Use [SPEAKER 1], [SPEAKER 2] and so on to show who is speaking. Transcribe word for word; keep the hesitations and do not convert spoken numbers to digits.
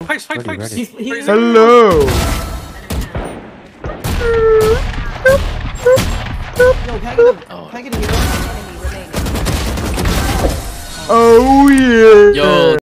[SPEAKER 1] Fight, fight, fight.
[SPEAKER 2] He's, he's
[SPEAKER 3] Hello.
[SPEAKER 2] Yo, can I get a,
[SPEAKER 1] Oh.
[SPEAKER 2] can I get a hero?
[SPEAKER 3] Oh yeah.
[SPEAKER 1] Yo.